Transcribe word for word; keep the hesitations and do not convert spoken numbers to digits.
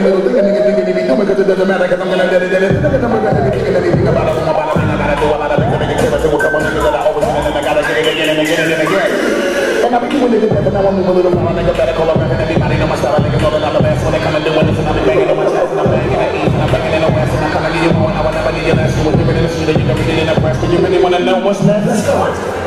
little thing, nigga, nigga, nigga, do because it doesn't matter, because I'm gonna let it, let it, let it, I'm gonna let it, anything about it, I'm about it, I gotta do a lot of things to make it clear, I with a couple niggas that I always win, and I gotta get it again and again and again. And I be doing it again, but now I'm moving a little more, nigga, better call up, and everybody know my style, niggas know that I'm the best when they come and do this, and I be banging on my chest, and I'm banging at ease, and I'm banging in the west, and I come and give you more, and I will never need your last, you will give it in the street, and you never get in the press, but you really wanna know what's next? Let's go.